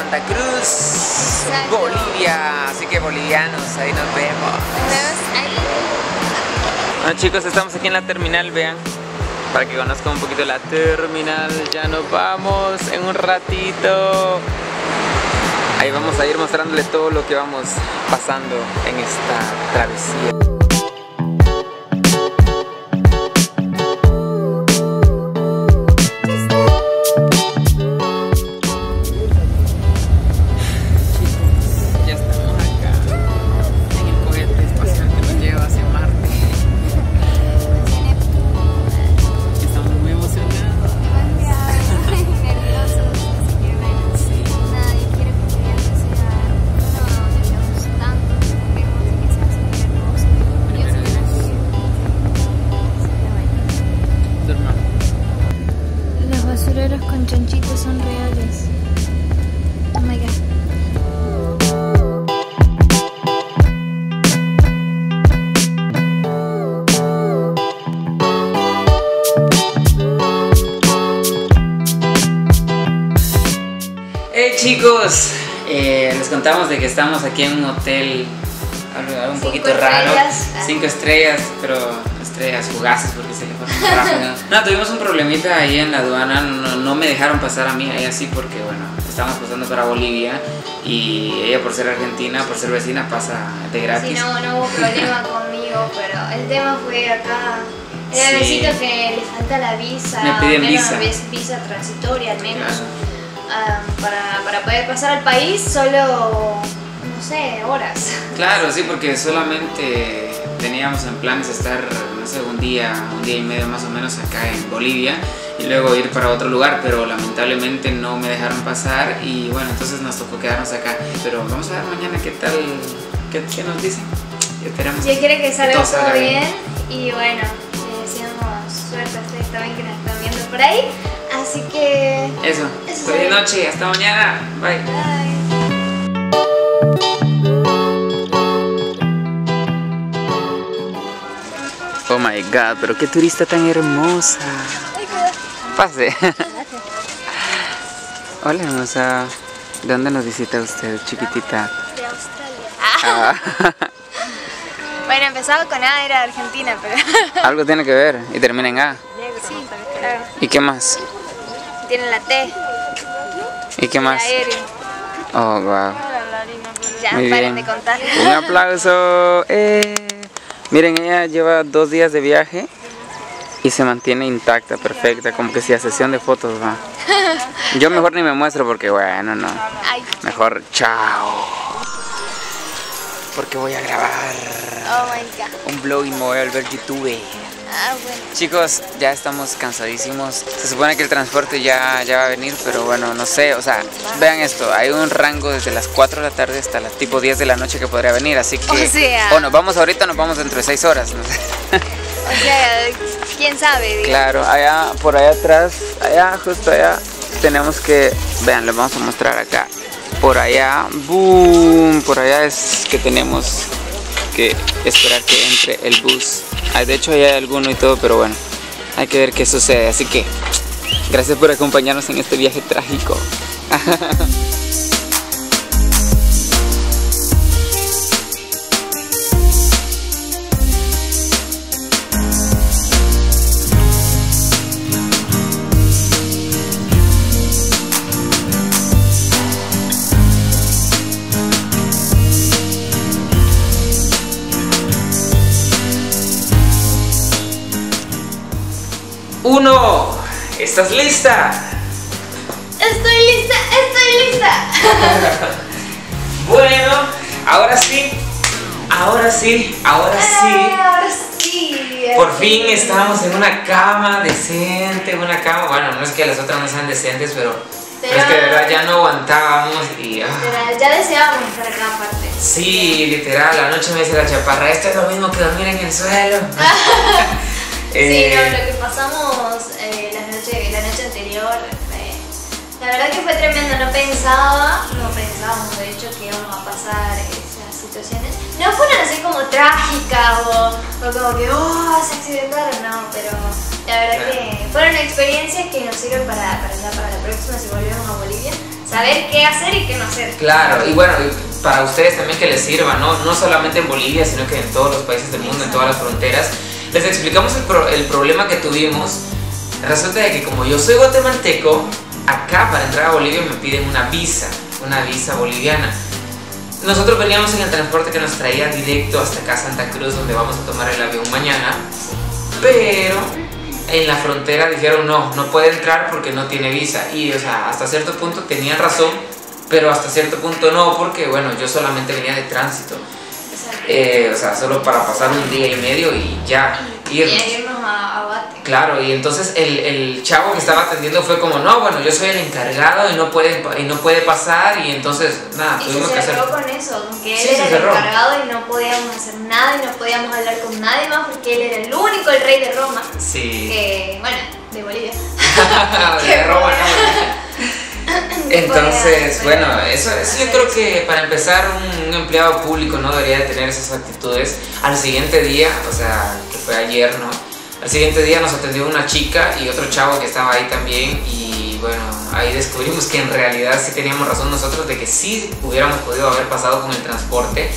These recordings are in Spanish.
Santa Cruz, Exacto. Bolivia. Así que bolivianos, ahí nos vemos. Nos vemos ahí. Bueno chicos, estamos aquí en la terminal, vean. Para que conozcan un poquito la terminal. Ya nos vamos en un ratito. Ahí vamos a ir mostrándole todo lo que vamos pasando en esta travesía. Con chanchitos son reales. Oh my god. Hey chicos, les contamos de que estamos aquí en un hotel algo un poquito raro. 5 estrellas, pero estrellas fugaces porque se le fue rápido. No, tuvimos un problemita ahí en la aduana, no me dejaron pasar a mí, ahí así porque bueno, estábamos pasando para Bolivia y ella por ser argentina, por ser vecina pasa de gratis. Sí, no hubo problema conmigo, pero el tema fue acá. Necesito que le falta la visa, me piden visa transitoria al menos, claro. Para poder pasar al país solo, no sé, horas. Claro, sí, porque solamente teníamos en planes estar, no sé, un día y medio más o menos acá en Bolivia y luego ir para otro lugar, pero lamentablemente no me dejaron pasar y bueno, entonces nos tocó quedarnos acá. Pero vamos a ver mañana qué tal, qué nos dicen. Y esperamos. Yo quiero que salga todo bien y bueno, le deseamos suerte a ustedes también que nos están viendo por ahí. Así que... Eso. Feliz noche, hasta mañana. Bye. Bye. Oh my god, pero qué turista tan hermosa. Pase. Hola hermosa. ¿De dónde nos visita usted, chiquitita? De Australia. Bueno, empezaba con A, era de Argentina, pero... Algo tiene que ver y termina en A. Sí, claro. ¿Y qué más? Tiene la T. ¿Y qué más? La R. Oh, wow. Ya, Muy paren bien. de contar. Un aplauso. Miren, ella lleva 2 días de viaje y se mantiene intacta, perfecta, como que si a sesión de fotos va. Yo mejor ni me muestro porque bueno, no. Ay. Mejor chao. Porque voy a grabar Oh my god. un vlog y me voy a volver YouTube. Bueno. Chicos, ya estamos cansadísimos. Se supone que el transporte ya va a venir, pero bueno, no sé, o sea, vean esto, hay un rango desde las 4 de la tarde hasta las tipo 10 de la noche que podría venir, así que... O nos vamos ahorita o nos vamos dentro de 6 horas, no sé. O sea, quién sabe, digamos. Claro, allá, por allá atrás, allá, justo allá, tenemos que... Vean, les vamos a mostrar acá. Por allá, boom, por allá es que tenemos que esperar que entre el bus. De hecho hay alguno y todo, pero bueno, hay que ver qué sucede. Así que, gracias por acompañarnos en este viaje trágico. ¡Uno! ¿Estás lista? Estoy lista. Bueno, ahora sí. Por fin estamos en una cama decente, una cama, bueno, no es que las otras no sean decentes, pero es que de verdad ya no aguantábamos y... Ya deseábamos estar acá aparte. Sí, literal, anoche me dice la chaparra, esto es lo mismo que dormir en el suelo. Sí, no, lo que pasamos la noche anterior, la verdad que fue tremendo, no pensábamos de hecho que íbamos a pasar esas situaciones. No fueron así como trágicas o como que se accidentaron, no, pero la verdad que fueron experiencias que nos sirven para la próxima si volvemos a Bolivia. saber qué hacer y qué no hacer. Claro, y bueno, para ustedes también que les sirva, no solamente en Bolivia, sino que en todos los países del mundo, en todas las fronteras. Les explicamos el problema que tuvimos. Resulta de que como yo soy guatemalteco, acá para entrar a Bolivia me piden una visa boliviana. Nosotros veníamos en el transporte que nos traía directo hasta acá Santa Cruz, donde vamos a tomar el avión mañana, pero en la frontera dijeron no puede entrar porque no tiene visa. Y o sea, hasta cierto punto tenían razón, pero hasta cierto punto no, porque bueno, yo solamente venía de tránsito. O sea, solo para pasar un día y medio y ya irnos a Guate. Claro, y entonces el chavo que estaba atendiendo fue como, no, bueno, yo soy el encargado y no puede pasar, y entonces nada, tuvimos que hacer. Y se cerró con eso, con que él era el encargado y no podíamos hacer nada y no podíamos hablar con nadie más porque él era el único, el rey de Roma. Sí. Que, bueno, de Bolivia. De Roma, no. Entonces, bueno, eso yo creo que para empezar un empleado público no debería de tener esas actitudes. Al siguiente día, o sea, que fue ayer, ¿no? Al siguiente día nos atendió una chica y otro chavo que estaba ahí también, y bueno, ahí descubrimos que en realidad sí teníamos razón nosotros de que sí hubiéramos podido haber pasado con el transporte,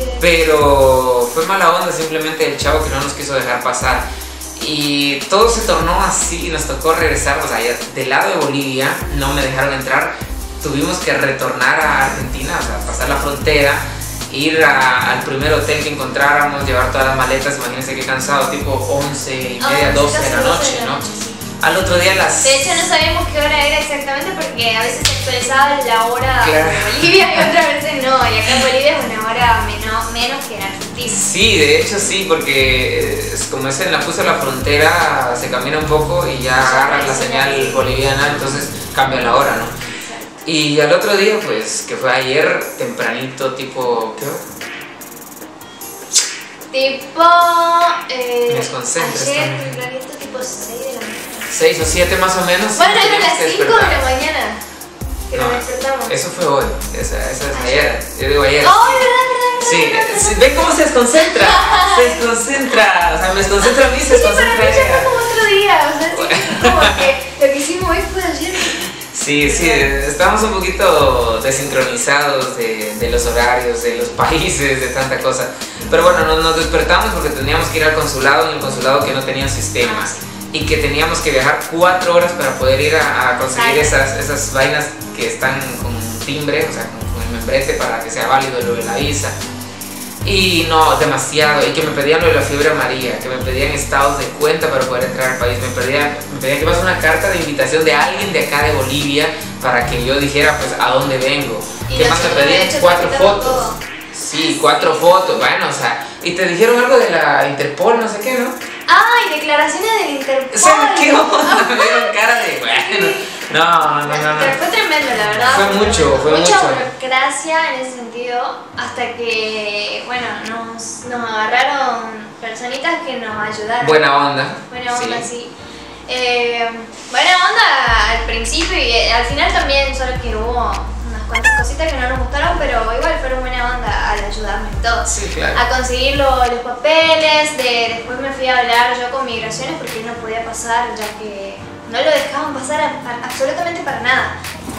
pero fue mala onda simplemente el chavo que no nos quiso dejar pasar. Y todo se tornó así, nos tocó regresar, o sea, del lado de Bolivia no me dejaron entrar, tuvimos que retornar a Argentina, o sea, pasar la frontera, ir al primer hotel que encontráramos, llevar todas las maletas. Imagínense qué cansado, tipo 11:30, 12 de la noche, ¿no? Al otro día De hecho no sabíamos qué hora era exactamente porque a veces se actualizaba la hora de Bolivia y otras veces no, y acá en Bolivia es una hora menos que en Argentina. Sí, de hecho sí, porque como es en la puse la frontera, se camina un poco y ya agarran la señal boliviana, entonces cambia la hora, ¿no? Exacto. Y al otro día, pues, que fue ayer, tempranito, tipo, ¿qué hora? Me desconcentro. Ayer tempranito, tipo 6 de la mañana. 6 o 7 más o menos. Bueno, eran las 5 de la mañana que nos despertamos. Eso fue hoy, esa es ayer. Yo digo ayer. ¡Oh, verdad! Sí, ven cómo se desconcentra. Se desconcentra, o sea, me desconcentra a mí, se desconcentra para mí ella. ya fue como otro día, o sea, sí, como que lo que hicimos hoy fue ayer. Sí, estamos un poquito desincronizados de los horarios, de los países, de tanta cosa. Pero bueno, nos despertamos porque teníamos que ir al consulado, en el consulado que no tenían sistema. Y que teníamos que viajar 4 horas para poder ir a conseguir esas vainas que están con timbre, o sea, con el membrete para que sea válido lo de la visa. Y no, demasiado. Y que me pedían lo de la fiebre amarilla, que me pedían estados de cuenta para poder entrar al país. Me pedían que pase una carta de invitación de alguien de acá de Bolivia para que yo dijera, pues, a dónde vengo. ¿Qué más me pedían? 4 fotos. Sí, 4 fotos. Bueno, o sea, y te dijeron algo de la Interpol, no sé qué, ¿no? ¡Ay, declaraciones del Interpol! O sea, ¿qué onda? Me dieron cara de, bueno, no. Pero fue tremendo, la verdad. Fue mucho. Mucha burocracia en ese sentido, hasta que, bueno, nos agarraron personitas que nos ayudaron. Buena onda. Buena onda, sí. Buena onda al principio y al final también, solo que hubo unas cuantas cositas que no nos gustaron, pero igual fueron buena onda al ayudarme en todo. Sí, claro. A conseguir los papeles, después me fui a hablar yo con migraciones porque él no podía pasar, ya que no lo dejaban pasar absolutamente para nada.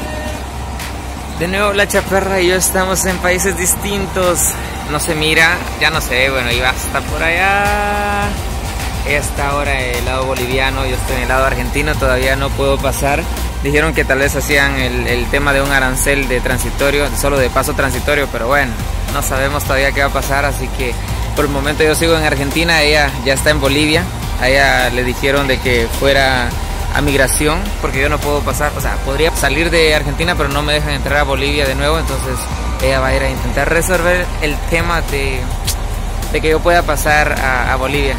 De nuevo la chaparra y yo estamos en países distintos. No se mira, ya no se ve, bueno, iba hasta por allá. Ella está ahora en el lado boliviano, yo estoy en el lado argentino, todavía no puedo pasar. Dijeron que tal vez hacían el tema de un arancel de transitorio, solo de paso transitorio, pero bueno, no sabemos todavía qué va a pasar, así que por el momento yo sigo en Argentina, ella ya está en Bolivia. A ella le dijeron de que fuera a migración, porque yo no puedo pasar, o sea, podría salir de Argentina, pero no me dejan entrar a Bolivia de nuevo, entonces ella va a ir a intentar resolver el tema de que yo pueda pasar a Bolivia.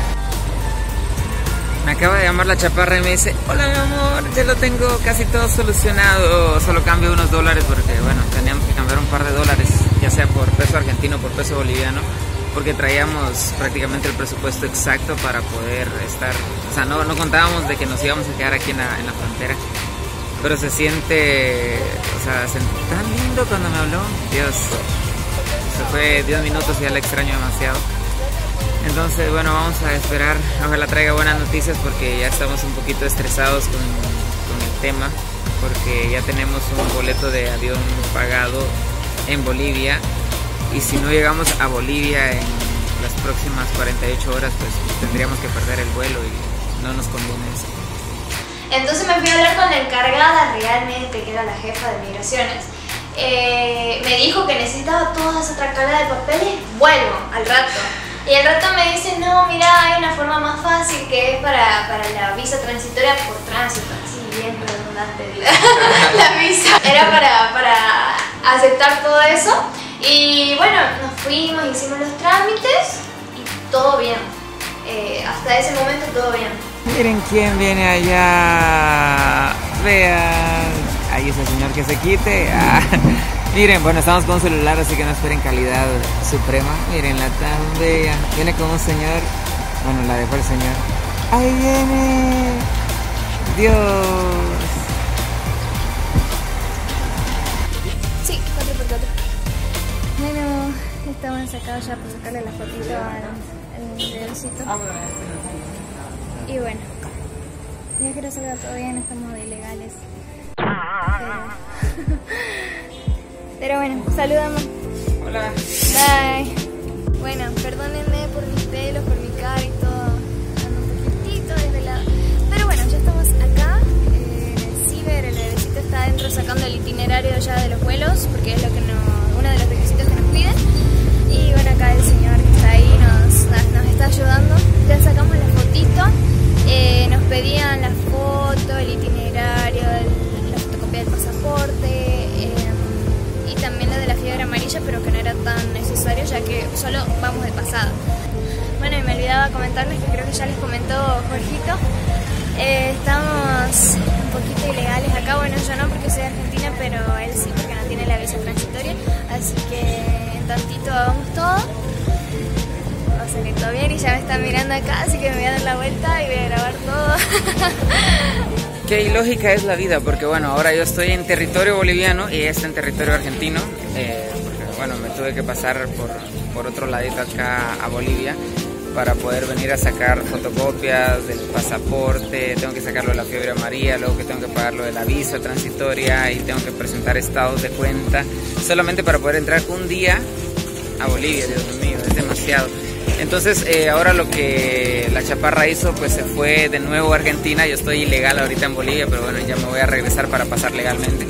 Me acaba de llamar la chaparra y me dice, hola mi amor, ya lo tengo casi todo solucionado, solo cambio unos dólares porque bueno, teníamos que cambiar un par de dólares, ya sea por peso argentino o por peso boliviano, porque traíamos prácticamente el presupuesto exacto para poder estar, o sea, no contábamos de que nos íbamos a quedar aquí en la frontera, pero se siente, o sea, tan lindo cuando me habló, Dios, se fue 10 minutos y ya la extraño demasiado. Entonces, bueno, vamos a esperar, ojalá traiga buenas noticias porque ya estamos un poquito estresados con el tema. porque ya tenemos un boleto de avión pagado en Bolivia, y si no llegamos a Bolivia en las próximas 48 horas, pues tendríamos que perder el vuelo y no nos conviene eso. Entonces me fui a hablar con la encargada realmente, que era la jefa de migraciones. Me dijo que necesitaba toda esa tracalada de papeles, vuelvo al rato. Y al rato me dice, no, mira, hay una forma más fácil que es para la visa transitoria por tránsito, así bien redundante la visa. Era para aceptar todo eso. Y bueno, nos fuimos, hicimos los trámites y todo bien. Hasta ese momento todo bien. Miren quién viene allá. Vean. Ahí es el señor que se quite. Miren, bueno, estamos con un celular, así que no esperen calidad suprema. Miren la tan bella. Viene con un señor. Bueno, la dejó el señor. ¡Ahí viene! ¡Dios! Sí, 4x4. Bueno, estamos acá ya por sacarle la fotito al bebecito. Y bueno, ya que no salga todo bien, estamos de ilegales. Pero bueno, saludamos. Hola. Bye. Bueno, perdónenme por mis pelos, por mi cara y todo. Ando un poquitito desvelada. Pero bueno, ya estamos acá. En el ciber, el bebecito está adentro sacando el itinerario ya de los vuelos, porque es uno de los requisitos que nos piden. Y bueno, acá el señor que está ahí nos está ayudando. Ya sacamos la fotito. Nos pedían la foto, el itinerario, la fotocopia del pasaporte. Y también lo de la fiebre amarilla, pero que no era tan necesario ya que solo vamos de pasada. Bueno, y me olvidaba comentarles que creo que ya les comentó Jorgito. Estamos un poquito ilegales acá, bueno yo no porque soy argentina, pero él sí porque no tiene la visa transitoria. Así que en tantito hagamos todo. Va a salir todo bien y ya me están mirando acá, así que me voy a dar la vuelta y voy a grabar todo. Qué ilógica es la vida, porque bueno, ahora yo estoy en territorio boliviano y ella está en territorio argentino, porque bueno, me tuve que pasar por otro ladito acá a Bolivia para poder venir a sacar fotocopias del pasaporte, tengo que sacarlo de la fiebre amarilla, luego que tengo que pagarlo de la visa transitoria y tengo que presentar estados de cuenta, solamente para poder entrar un día a Bolivia. Dios mío, es demasiado. Entonces ahora lo que la chaparra hizo, pues se fue de nuevo a Argentina. Yo estoy ilegal ahorita en Bolivia, pero bueno, ya me voy a regresar para pasar legalmente.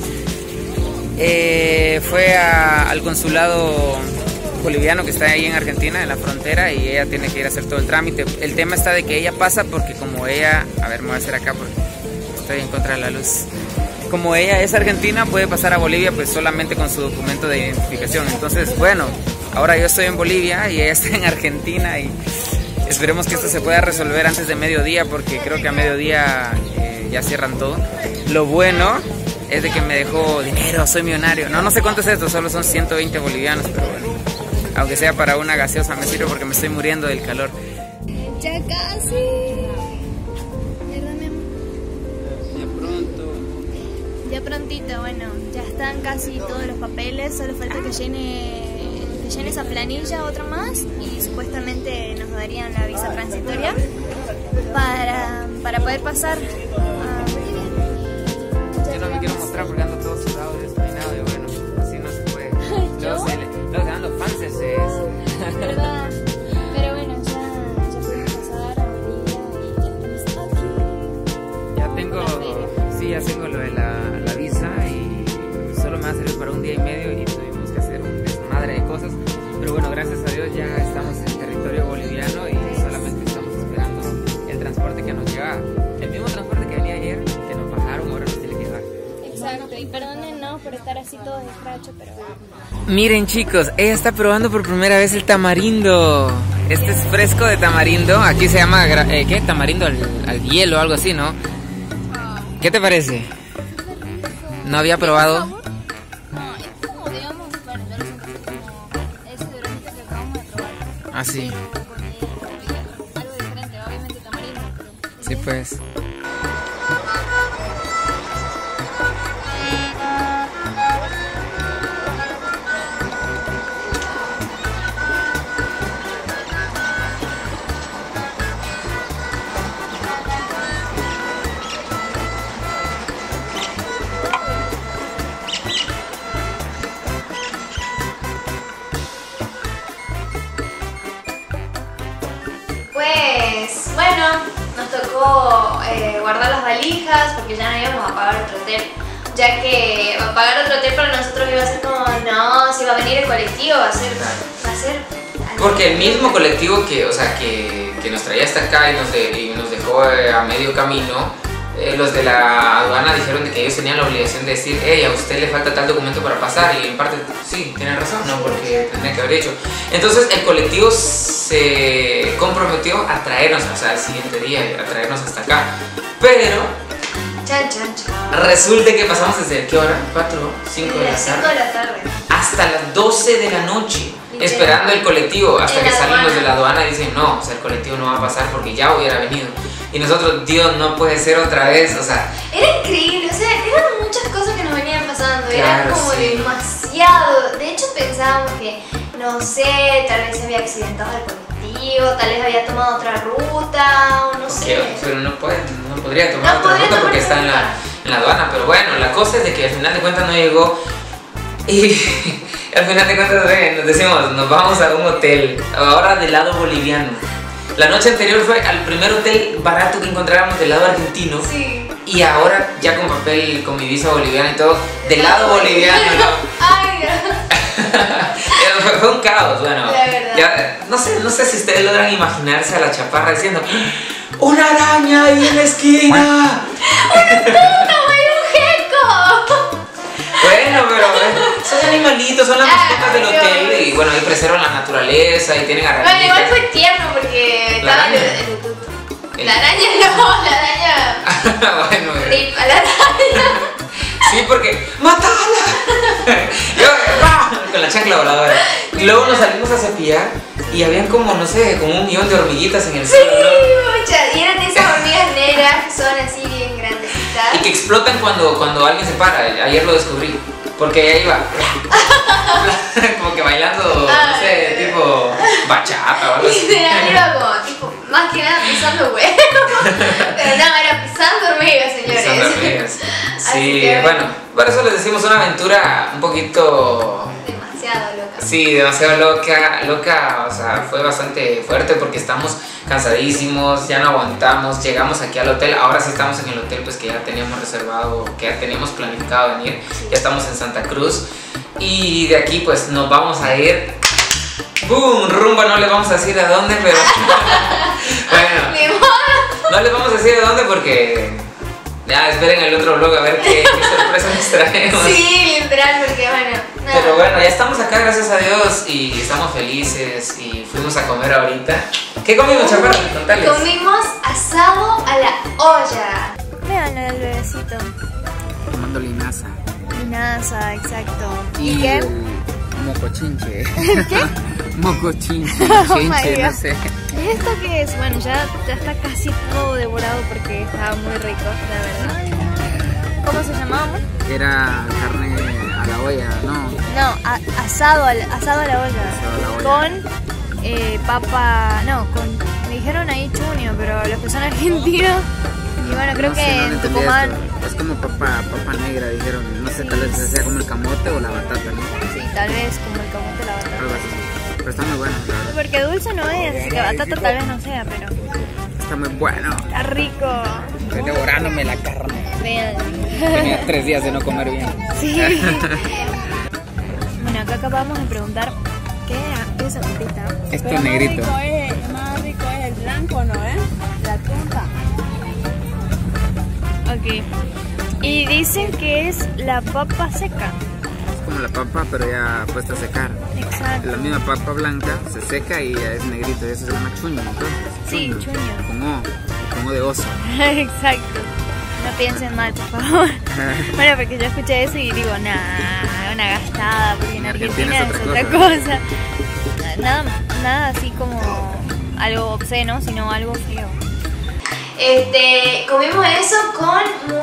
Fue al consulado boliviano que está ahí en Argentina, en la frontera, y ella tiene que ir a hacer todo el trámite. El tema está de que ella pasa porque como ella, a ver, me voy a hacer acá porque estoy en contra de la luz. Como ella es argentina, puede pasar a Bolivia pues solamente con su documento de identificación. Entonces, bueno, ahora yo estoy en Bolivia y ella está en Argentina y esperemos que esto se pueda resolver antes de mediodía, porque creo que a mediodía ya cierran todo. Lo bueno es de que me dejó dinero, soy millonario. No sé cuánto es esto, solo son 120 bolivianos, pero bueno, aunque sea para una gaseosa me sirve porque me estoy muriendo del calor. Ya casi. Ya prontito, bueno, ya están casi todos los papeles, solo falta que llene esa planilla, otra más, y supuestamente nos darían la visa transitoria para poder pasar a Bolivia. Yo no me quiero mostrar porque ando todo sudado y despeinado y bueno, así no se puede. Luego se dando fanses. ¿Verdad? Pero bueno, ya podemos pasar a Bolivia y ya estamos aquí. Ya tengo lo de la visa y solo me va a servir para un día y medio y tuvimos que hacer un desmadre de cosas. Pero bueno, gracias a Dios ya estamos en territorio boliviano y solamente estamos esperando el transporte que nos lleva, el mismo transporte que venía ayer, que nos bajaron, ahora nos tiene que llevar. Exacto, y perdónennos por estar así todos de escracho, pero... Miren chicos, ella está probando por primera vez el tamarindo. Este es fresco de tamarindo, aquí se llama, ¿qué? Tamarindo al hielo o algo así, ¿no? ¿Qué te parece? ¿No había probado? No, es como, digamos, bueno, yo lo siento como ese durazno que acabamos de probar. Ah, sí. Algo diferente, obviamente tamarindo, pero... Sí, pues. tocó guardar las valijas porque ya no íbamos a pagar otro hotel. Ya que pagar otro hotel para nosotros iba a ser como, no, si va a venir el colectivo, va a ser. Porque el mismo colectivo que nos traía hasta acá y nos dejó a medio camino, los de la aduana dijeron de que ellos tenían la obligación de decir, hey, a usted le falta tal documento para pasar, y en parte sí, tienen razón, no, porque tendría que haber hecho. Entonces el colectivo se comprometió a traernos, o sea, el siguiente día, a traernos hasta acá, pero resulta que pasamos desde, ¿qué hora? 4, 5 de la tarde hasta las 12 de la noche esperando el colectivo, hasta que salen los de la aduana y dicen, no, o sea, el colectivo no va a pasar porque ya hubiera venido. Y nosotros, Dios, no puede ser otra vez, o sea... Era increíble, o sea, eran muchas cosas que nos venían pasando, claro, era como demasiado. De hecho, pensábamos que, no sé, tal vez se había accidentado el colectivo, tal vez había tomado otra ruta, o no sé. Pero no podría tomar otra ruta porque está en la aduana, pero bueno, la cosa es de que al final de cuentas no llegó y... Al final de cuentas nos decimos, nos vamos a un hotel, ahora del lado boliviano. La noche anterior fue al primer hotel barato que encontráramos del lado argentino. Sí. Y ahora ya con papel, con mi visa boliviana y todo, del lado boliviano. Ay, no. Fue un caos, bueno. La verdad. Ya, no sé si ustedes logran imaginarse a la chaparra diciendo, ¡una araña ahí en la esquina! ¡Una puta, güey! ¡Un gecko! Bueno, pero son animalitos, son las mascotas del hotel y bueno, ahí preservan la naturaleza y tienen arañitas. Bueno, igual fue tierno porque estaba la araña no, la araña. Bueno, Rip a la araña. sí, porque ¡matala! Yo, con la chancla voladora. Y luego nos salimos a cepillar y habían como, no sé, como 1 millón de hormiguitas en el suelo. Sí, muchas. Y eran de esas hormigas negras que son así bien grandecitas. Y que explotan cuando alguien se para. Ayer lo descubrí. Porque ella iba como que bailando, no sé, tipo bachata o algo así. Y iba como, tipo, más que nada pisando huevos. Pero no, era pisando hormigas, señores. Pisando hormigas. Sí, que, bueno, por eso les decimos una aventura un poquito... demasiado loca. Sí, demasiado loca, o sea, fue bastante fuerte porque estamos cansadísimos, ya no aguantamos, llegamos aquí al hotel, ahora sí estamos en el hotel pues que ya teníamos reservado, que ya teníamos planificado venir, ya estamos en Santa Cruz y de aquí pues nos vamos a ir, ¡boom! Rumbo, no le vamos a decir a dónde, pero bueno, no les vamos a decir a dónde porque... Ya, esperen el otro vlog a ver qué sorpresa nos traemos. Sí, literal, porque bueno. Nada. Pero bueno, ya estamos acá, gracias a Dios, y estamos felices y fuimos a comer ahorita. ¿Qué comimos, chaparra? Contales. Comimos asado a la olla. Vean el bebecito. Tomando linaza. Linaza, exacto. ¿Y qué? Mocochinche. ¿Qué? Mocochinche, no sé. ¿Y esto qué es? Bueno, ya está casi todo devorado porque estaba muy rico, la verdad. ¿Cómo se llamaba? Era carne a la olla, ¿no? No, asado a la olla. Asado a la olla. Con papa, no, me dijeron ahí chuño, pero los que son argentinos. Y bueno, creo que en Tucumán... Es como papa negra, dijeron. No sé, tal vez sea como el camote o la batata, ¿no? Sí, tal vez como el camote o la batata. Algo así. Pero está muy bueno, la verdad. Porque dulce no es, así que batata tal vez no sea, pero... Está muy bueno. Está rico. Estoy devorándome la carne. Vean. Tenía 3 días de no comer bien. Sí. Bueno, acá acabamos de preguntar qué es zapatita. Esto es negrito. Más rico es el blanco, ¿no? La punta. Ok. Y dicen que es la papa seca. Es como la papa, pero ya puesta a secar. Exacto. La misma papa blanca se seca y ya es negrito. Y eso se llama chuño, entonces. Sí, chuño. Como de oso. Exacto. No piensen mal, por favor. Bueno, porque yo escuché eso y digo, nah, una gastada, porque en Argentina es otra cosa. Nada así como algo obsceno, sino algo feo. Comimos eso con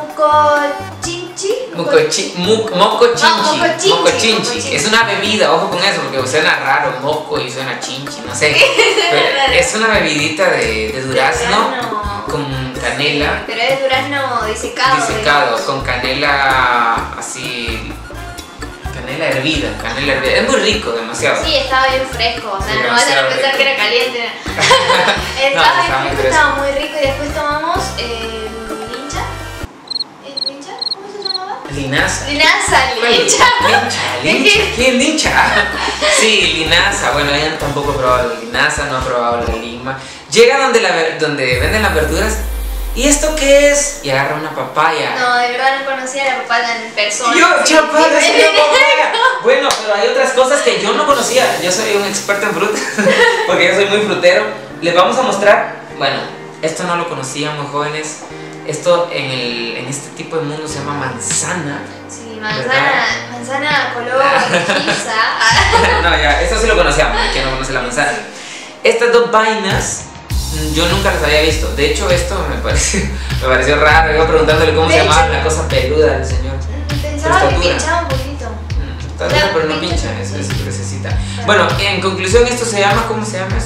mocochinchi. Es una bebida, ojo con eso, porque suena raro, moco y suena chinchi, no sé. Pero es una bebidita de durazno con canela. Pero es durazno disecado. Con canela así. canela hervida. Es muy rico, demasiado. Sí, estaba bien fresco, o sea, Sí, no vayan a demasiado pensar rico. que era caliente. Estaba bien fresco, estaba muy rico y después tomamos lincha. ¿Es lincha? ¿Cómo se llamaba? Linaza. Lincha. ¿Quién lincha? Sí, linaza. Bueno, ella tampoco ha probado la linaza, no ha probado la lima. Llega donde venden las verduras. ¿Y esto qué es? Y agarra una papaya. No, de verdad no conocía la papaya en persona. Yo, chaval, Sí, es una papaya. Bueno, pero hay otras cosas que yo no conocía. Yo soy un experto en frutas, porque yo soy muy frutero. Les vamos a mostrar. Bueno, esto no lo conocíamos, jóvenes. Esto en este tipo de mundo se llama manzana. Sí, manzana color rojiza. No, ya, eso sí lo conocíamos. ¿Quién no conoce la manzana? Estas dos vainas yo nunca las había visto. De hecho, esto me pareció raro. Iba preguntándole cómo se llamaba la cosa peluda del señor. Pensaba que pinchaba un poquito. Está duro, pero no pincha, eso necesita. Bueno, en conclusión, esto se llama, ¿cómo se llama eso?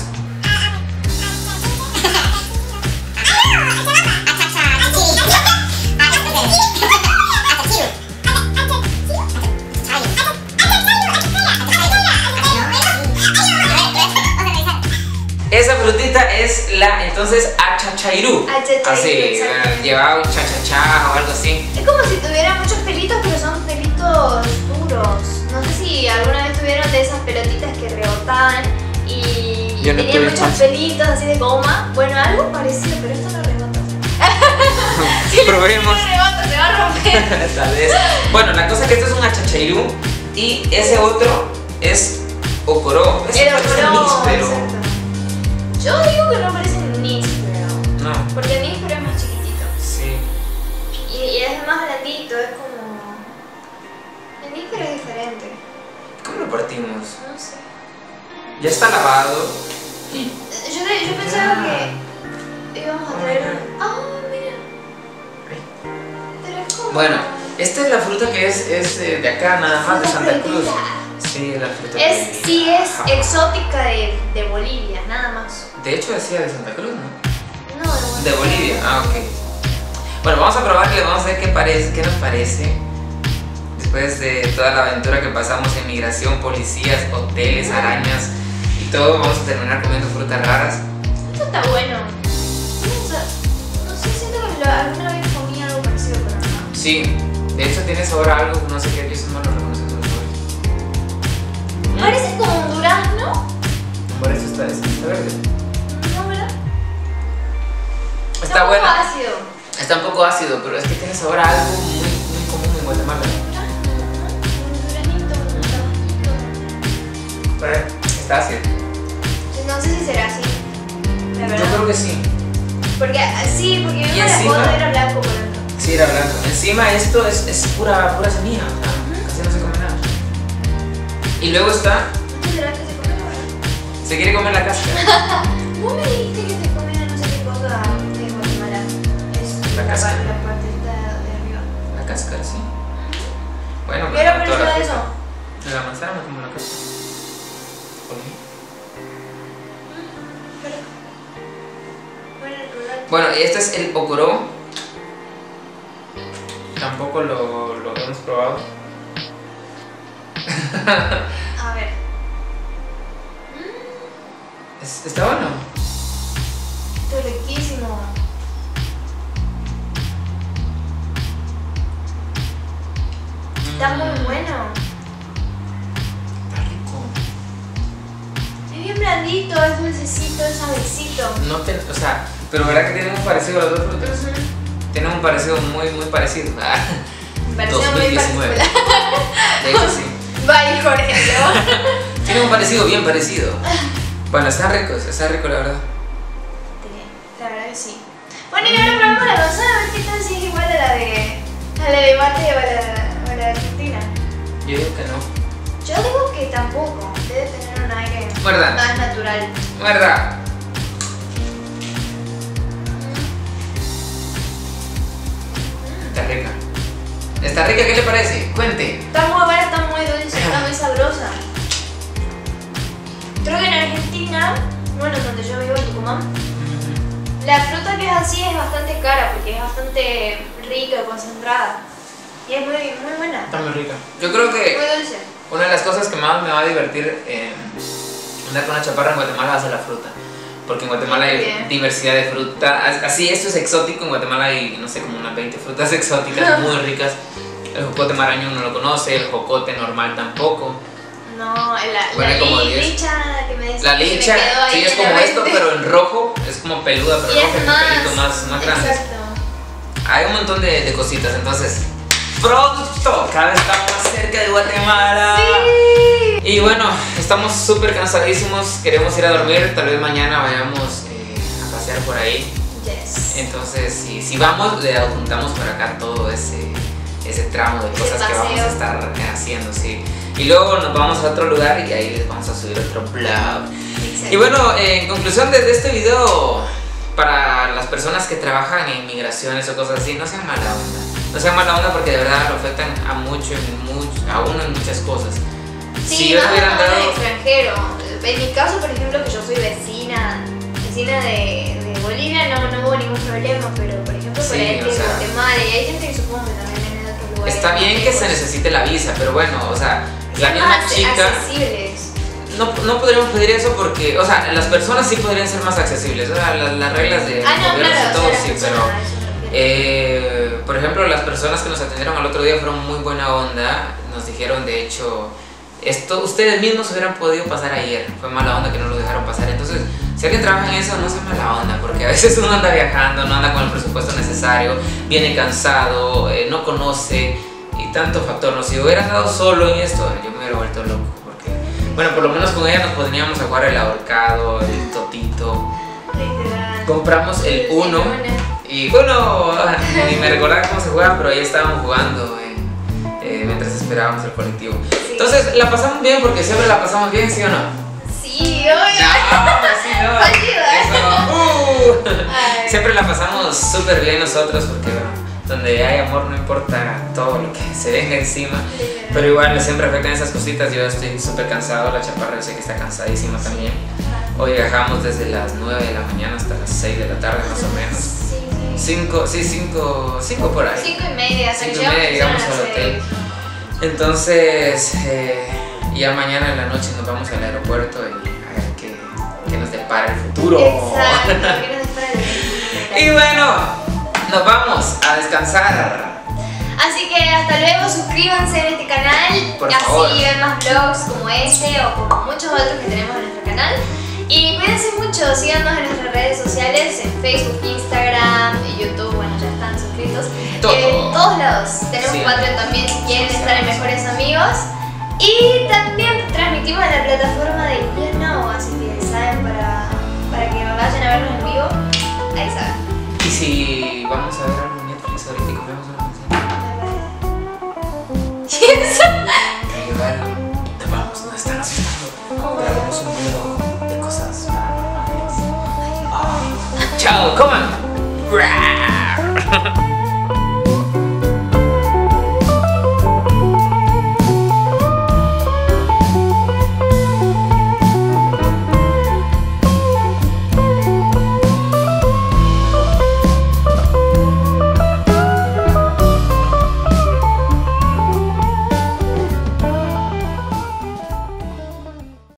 Esa frutita es entonces achachairú. Así, llevaba un chachachá o algo así. Es como si tuviera muchos pelitos, pero son pelitos duros. No sé si alguna vez tuvieron de esas pelotitas que rebotaban y Yo no tenían tuve muchos chance. pelitos así de goma. Bueno, algo parecido, pero esto no rebota. Probemos. No rebota, se va a romper. Tal vez. Bueno, la cosa es que esto es un achachairú y ese otro es ocoró. Es El parece ocoró, níspero. exacto. Yo digo que no parece un níspero, No, porque el níspero es más chiquitito sí. y es más blandito, es como... El níspero es diferente, ¿Cómo lo partimos? no sé. Ya está lavado. Yo pensaba que íbamos a traer un... ¡Ah, mira! Pero es como... Bueno, esta es la fruta que es de acá, nada más de Santa Cruz. Sí, la fruta Sí, es Ajá. exótica de Bolivia, nada más. De hecho decía de Santa Cruz, ¿no? No, De Bolivia, ok. Bueno, vamos a probar y le vamos a ver qué nos parece. Después de toda la aventura que pasamos en migración, policías, hoteles, arañas y todo, vamos a terminar comiendo frutas raras. Esto está bueno. O sea, no sé, siento que alguna vez comí algo parecido, pero no. Sí, de hecho tiene sabor a algo, no sé qué, yo eso no lo reconozco. Parece como un durazno. Por eso está verde. No, ¿verdad? Está un bueno. poco ácido. Está un poco ácido, pero es que tiene sabor a algo muy común en Guatemala. Un duranito. Está ácido. No sé si será así. La Yo verdad. creo que sí. Porque sí, porque yo Y no la encima- foto era blanco por dentro. Sí, era blanco. Encima esto es pura semilla, o sea, casi no se come nada. Y luego está, ¿No será que se come ahora? se quiere comer la cáscara. Vos me dijiste que te comían no sé qué cosa de Guatemala. Es La cáscara. La partecita de arriba. La cáscara, sí. Bueno, ¿Qué era no, toda parecido la a fruta. eso? De la manzana me como la cáscara. ¿Por qué? Bueno, este es el ocoró. Tampoco lo hemos probado. A ver. Está bueno. Esto es riquísimo. Está muy bueno. Está rico. Es bien blandito, es dulcecito, es suavecito. No o sea, pero verdad que tienen un parecido las dos frutas. Tienen un parecido muy parecido. Me pareció muy 2019. particular. De hecho, sí. Bye, Jorge. ¿No? Tiene un parecido bien parecido. Bueno, está rico la verdad. La verdad que sí. Bueno, y ahora probamos la manzana, a ver qué tal si es igual a la de mate o a la de Argentina. Yo digo que no. Yo digo que tampoco, debe tener un aire ¿Verdad? más natural. ¿Verdad? Está rica. Está rica, ¿qué le parece? Cuente. Está muy buena, está muy dulce, está muy sabrosa. Creo que en Argentina, bueno, donde yo vivo en Tucumán, la fruta que es así es bastante cara porque es bastante rica y concentrada. Y es muy buena. Está muy rica. Yo creo que Muy dulce. una de las cosas que más me va a divertir andar con una chaparra en Guatemala va a ser la fruta. Porque en Guatemala hay Bien. diversidad de fruta. Así, esto es exótico. En Guatemala hay, no sé, como unas 20 frutas exóticas muy ricas. El jocote marañón no lo conoce, el jocote normal tampoco. No, la Bueno, como 10. licha que me decís. La que me licha, quedó ahí sí, es en la como esto, mente. pero en rojo. Es como peluda, pero Y roja, es con pelitos más grandes. Exacto. Hay un montón de cositas, entonces pronto, cada vez estamos más cerca de Guatemala. Sí. Y bueno, estamos súper cansadísimos, queremos ir a dormir, tal vez mañana vayamos a pasear por ahí. Yes. Entonces, si vamos, le adjuntamos por acá todo ese tramo de cosas que vamos a estar haciendo, sí. Y luego nos vamos a otro lugar y ahí les vamos a subir otro vlog. Exacto. Y bueno, en conclusión de este video, para las personas que trabajan en migraciones o cosas así, no sean mala onda. No sean mala onda porque de verdad lo afectan a a uno en muchas cosas. Sí, si yo más hubieran en dado... extranjero. En mi caso, por ejemplo, que yo soy vecina de Bolivia, no hubo ningún problema, pero por ejemplo, por Sí, ahí o de sea, Guatemala, y hay gente que supongo que también viene de otros lugares. Está bien que se necesite la visa, pero bueno, o sea, la misma más chica... accesibles. No podríamos pedir eso porque, o sea, las personas sí podrían ser más accesibles, o sea, las reglas de No, gobierno claro, y todo, o sea, sí, las pero... personas, a eso me refiero. Por ejemplo, las personas que nos atendieron al otro día fueron muy buena onda. Nos dijeron, de hecho, esto ustedes mismos hubieran podido pasar ayer. Fue mala onda que no lo dejaron pasar. Entonces, si alguien trabaja en eso, no sea mala onda, porque a veces uno anda viajando, no anda con el presupuesto necesario, viene cansado, no conoce y tanto factor. No, si hubiera andado solo en esto, yo me hubiera vuelto loco. Porque, bueno, por lo menos con ella nos podríamos jugar el ahorcado, el totito. Literal. Compramos el uno. Y bueno, ni me recordaba cómo se juega, pero ahí estábamos jugando mientras esperábamos el colectivo. Sí. Entonces, la pasamos bien porque siempre la pasamos bien, ¿sí o no? Sí, obvio. Sí, no. Ayuda. Eso, Ay. siempre la pasamos súper bien nosotros porque, bueno, donde hay amor no importa todo lo que se venga encima. Pero igual siempre afectan esas cositas. Yo estoy súper cansado, la chaparra yo sé que está cansadísima también. Hoy viajamos desde las 9 de la mañana hasta las 6 de la tarde más o menos. Sí. 5 por ahí. 5:30, hasta que 5:30 llegamos a las al hotel. 6. Entonces, ya mañana en la noche nos vamos al aeropuerto y a ver qué nos depara el futuro. Exacto, que nos espera el Y bueno, nos vamos a descansar. Así que hasta luego, suscríbanse en este canal, Por así favor. ven más vlogs como este o como muchos otros que tenemos en nuestro canal. Y cuídense mucho, síganos en nuestras redes sociales, en Facebook, Instagram, YouTube, bueno, ya están suscritos. Todo. En todos lados. Tenemos Sí. Patreon también si quieren Sí, estar en sí. Mejores Amigos. Y también transmitimos en la plataforma de YouNow, así que saben para que vayan a vernos en vivo, ahí saben. Y si vamos a ver algo en Netflix ahorita y comemos una canción. ¿Y eso? Igual, nos vamos, nos están asustando. Grabamos un video de cosas paranormales. Chao, coman.